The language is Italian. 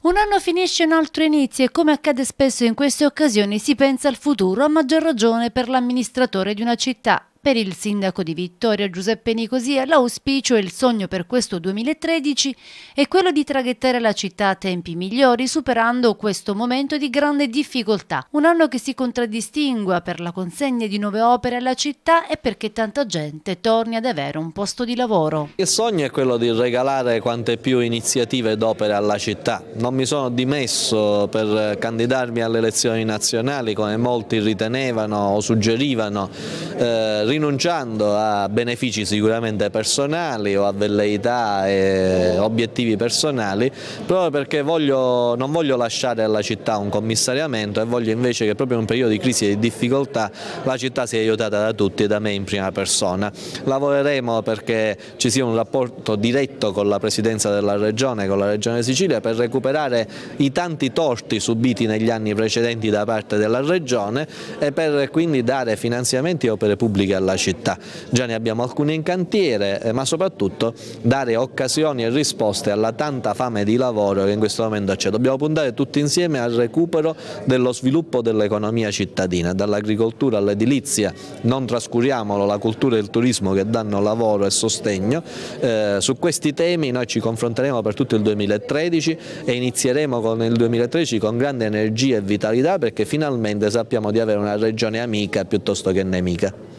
Un anno finisce e un altro inizia e come accade spesso in queste occasioni si pensa al futuro, a maggior ragione per l'amministratore di una città. Per il sindaco di Vittoria, Giuseppe Nicosia, l'auspicio e il sogno per questo 2013 è quello di traghettare la città a tempi migliori, superando questo momento di grande difficoltà. Un anno che si contraddistingua per la consegna di nuove opere alla città e perché tanta gente torni ad avere un posto di lavoro. Il sogno è quello di regalare quante più iniziative ed opere alla città. Non mi sono dimesso per candidarmi alle elezioni nazionali, come molti ritenevano o suggerivano, rinunciando a benefici sicuramente personali o a velleità e obiettivi personali, proprio perché non voglio lasciare alla città un commissariamento e voglio invece che proprio in un periodo di crisi e di difficoltà la città sia aiutata da tutti e da me in prima persona. Lavoreremo perché ci sia un rapporto diretto con la Presidenza della Regione, con la Regione Sicilia, per recuperare i tanti torti subiti negli anni precedenti da parte della Regione e per quindi dare finanziamenti e opere pubbliche alla città. Già ne abbiamo alcune in cantiere, ma soprattutto dare occasioni e risposte alla tanta fame di lavoro che in questo momento c'è. Dobbiamo puntare tutti insieme al recupero dello sviluppo dell'economia cittadina, dall'agricoltura all'edilizia, non trascuriamolo, la cultura e il turismo che danno lavoro e sostegno. Su questi temi noi ci confronteremo per tutto il 2013 e inizieremo con il 2013 con grande energia e vitalità, perché finalmente sappiamo di avere una regione amica piuttosto che nemica.